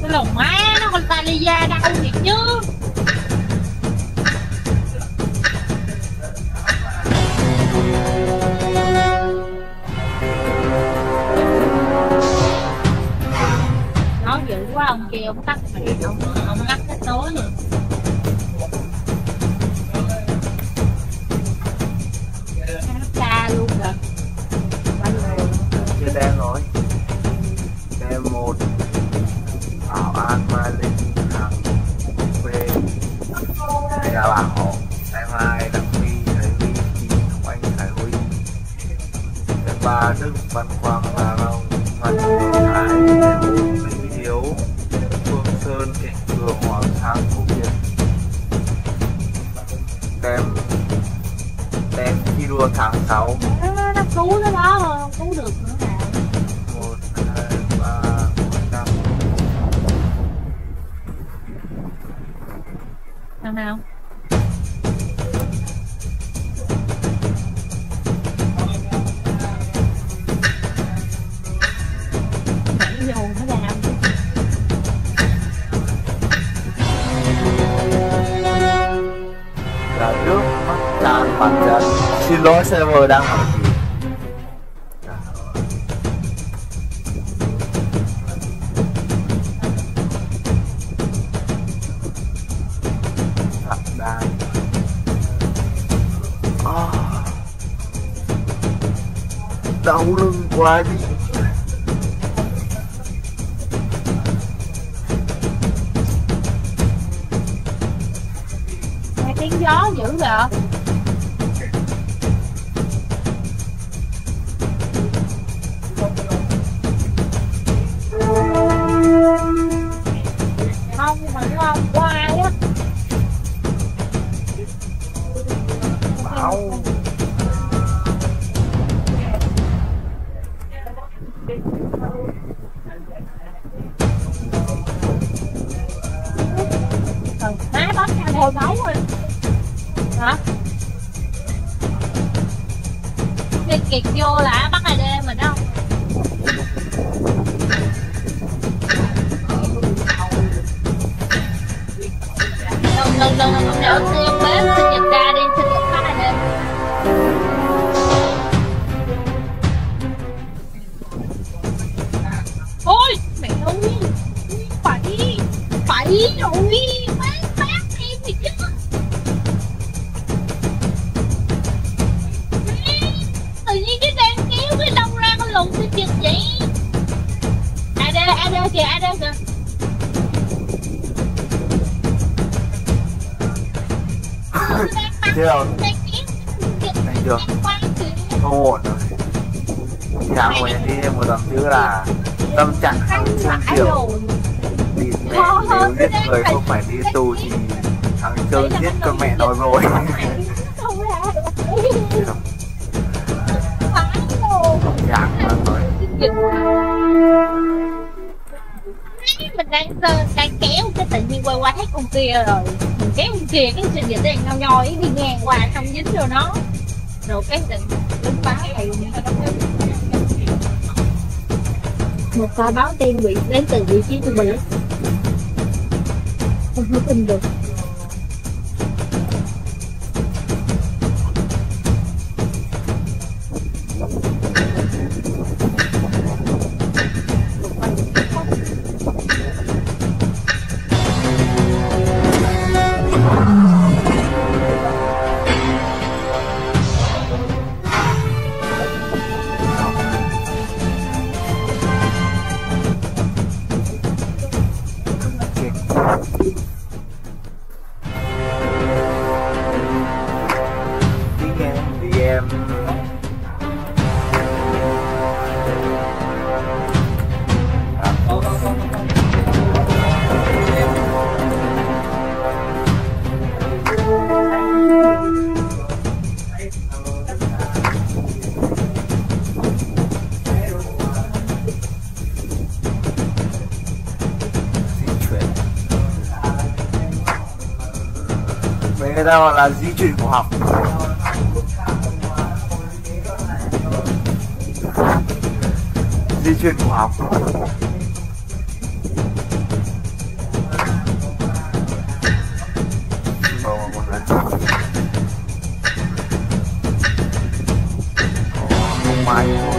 Cái lòng má nó con Talia đau thiệt chứ. Nói dữ quá ông kia ông tắt mẹ ông ngắt kết nối rồi. Cha luôn rồi. Chưa đem rồi. Đem một Bảo An Mai Linh Hằng về là bà họ. Đem hai Đặng My Thái Huy Kim Ngọc Anh Thái Huy. Đem ba Đức Văn Quang Hà Long Văn Thái Đem bốn Vĩnh Hiếu Phương Sơn Thịnh Cường Hoàng Sang Phúc Việt. Đem thi đua tháng 6. Nó cứu nó đó thôi, không cứu được nữa nào. 1, 2, 3, 4, 5. Thằng nào? Nãy giờ nó làm. Là trước mắt tràn mặt trận. Xin lỗi server đang hỏi gì. Đai. Đau lưng quá đi. Nghe tiếng gió dữ vậy. Không nhưng mà nó không có ai á. Bảo. Má bắn ra hồi máu rồi. Hả? Cái kiệt vô là bắt ai đêm mình đâu. Lần không đỡ siêu bếp sinh nhật ra đi sinh nhật bắt ai đêm. Ôi mẹ ơi phải rồi bác em thì chứ. Tự nhiên cái đang kéo cái đông ra con lùn sinh nhật vậy. AD kìa AD kìa. Chưa thấy chưa? Không ổn rồi. Chàng của nhà đi thêm một tầm chứ là tâm trạng hàng trăm triệu. Đi mẹ nếu giết người không phải đi tù thì thằng Trơn giết con mẹ nó rồi. Chàng là rồi. Mình đang kéo cái tự nhiên quay thấy con kia rồi mình kéo con kia cái sinh nhật đèn nhau nhoi đi ngang qua xong dính vô nó rồi cái định đứng báo thì một pha báo tin bị đến từ vị trí của mình không có tin được. Người ta gọi là di chuyển của học. Di chuyển của học. mai thôi.